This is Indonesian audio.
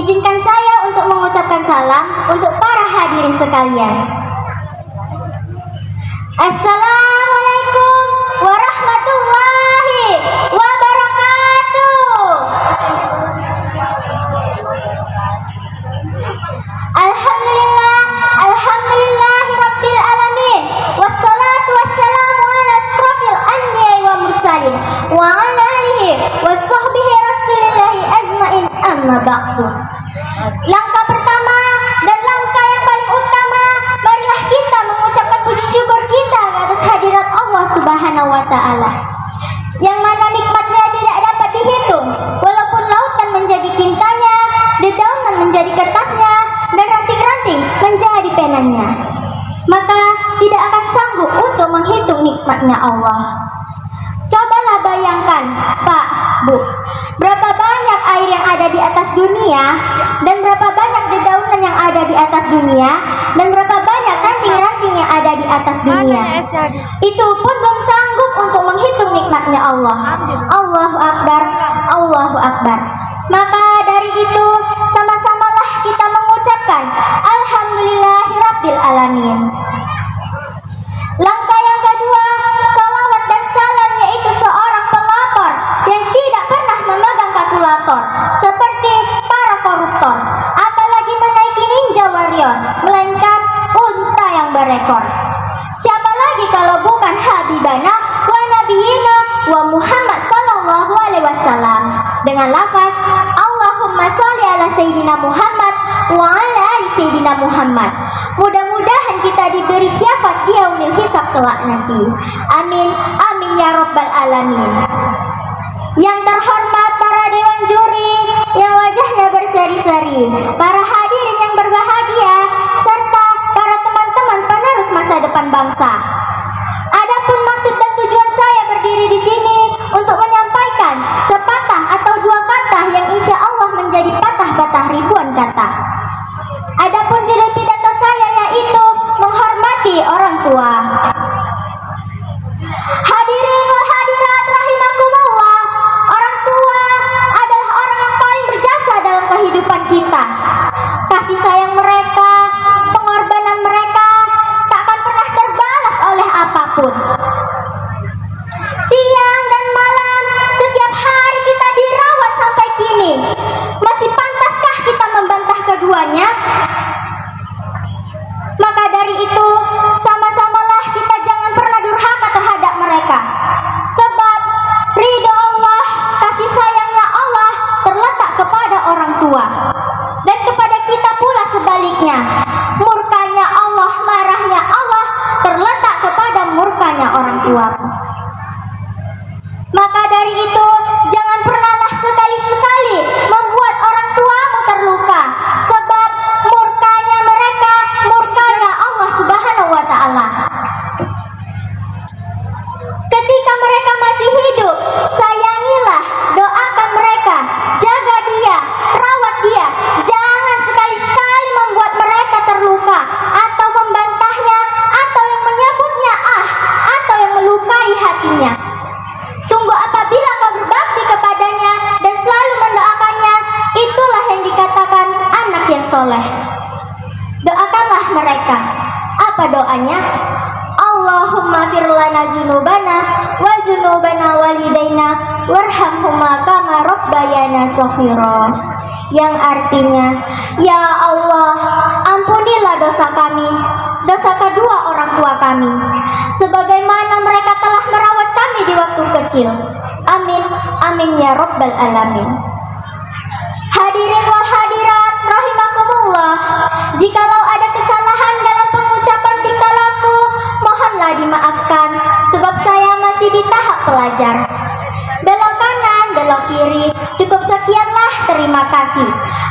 Izinkan saya untuk mengucapkan salam untuk para hadirin sekalian. Assalamualaikum warahmatullahi wabarakatuh. Alhamdulillahi rabbil alamin. Wassalatu wassalamu ala asrafil anbiya'i wa mursalin wa ala alihi wa sahbihi rasulillahi ajmain, amma ba'du. Langkah pertama dan langkah yang paling utama, marilah kita mengucapkan puji syukur kita atas hadirat Allah Subhanahu wa ta'ala, yang mana nikmatnya tidak dapat dihitung, walaupun lautan menjadi tintanya, dedaunan menjadi kertasnya, dan ranting-ranting menjadi penanya, maka tidak akan sanggup untuk menghitung nikmatnya Allah. Cobalah bayangkan, Pak, Bu, berapa banyak air yang ada di atas dunia, dan berapa banyak dedaunan yang ada di atas dunia, dan berapa banyak ranting-ranting yang ada di atas dunia. Itu pun belum sanggup untuk menghitung nikmatnya Allah. Allahu Akbar, Allahu Akbar. Maka dari itu, sama-samalah kita mengucapkan Alhamdulillahirabbil alamin. Langkah yang kedua, salawat dan salam, yaitu seorang pelapor yang tidak pernah memegang kalkulator seperti para koruptor, apalagi menaiki ninja warrior, melainkan unta yang berekor. Siapa lagi kalau bukan Habibana wa Nabiyina wa Muhammad sallallahu alaihi wasallam, dengan lafaz Allahumma sholli ala Sayyidina Muhammad wa ala ali Sayyidina Muhammad. Mudah-mudahan kita diberi syafaat di yaumil hisab kelak nanti. Amin, amin ya rabbal alamin. Yang terhormat para dewan juri yang wajahnya berseri-seri, para hadirin yang berbahagia, serta para teman-teman penerus masa depan bangsa. Adapun maksud dan tujuan saya berdiri di sini untuk menyampaikan sepatah atau dua kata yang insya Allah menjadi patah-patah ribuan kata. Adapun judul pidato saya yaitu menghormati orang tua. Hadirin wal hadirat rahimakumullah, orang tua adalah orang yang paling berjasa dalam kehidupan kita. Kasih sayang mereka, pengorbanan mereka takkan pernah terbalas oleh apapun. Siang dan malam, setiap hari kita dirawat sampai kini. Masih pantaskah kita membantah keduanya? Maka dari itu, sama-samalah kita jangan pernah durhaka terhadap mereka. Sebab ridho Allah, kasih sayangnya Allah terletak kepada orang tua. Dan kepada kita pula sebaliknya, murkanya Allah, marahnya Allah terletak kepada murkanya orang tua. Maka dari itu, jangan pernahlah sekali-sekali membuat orang tuamu terluka. Sebab murkanya mereka, murkanya Allah Subhanahu wa ta'ala. Ketika mereka masih hidup, sayangilah, doakan mereka, jaga dia, rawat dia. Jangan sekali-sekali membuat mereka terluka, atau membantahnya, atau yang menyebutnya atau yang melukai hatinya. Sungguh apabila kau berbakti kepadanya dan selalu mendoakannya, itulah yang dikatakan anak yang soleh. Doakanlah mereka. Apa doanya? Allahumma fir lana zunubana wa zunubana walidaina warhamhuma kama rabbayana shaghira. Yang artinya, ya Allah, ampunilah dosa kami, dosa kedua orang tua kami, sebagaimana mereka telah merawat kami di waktu kecil. Amin, amin ya rabbal alamin. Hadirin wal hadirat rahimakumullah, jikalau ada kesalahan dalam pengucapan tingkah laku, mohonlah dimaafkan, sebab saya masih di tahap pelajar. Belok kanan, belok kiri, cukup sekianlah, terima kasih.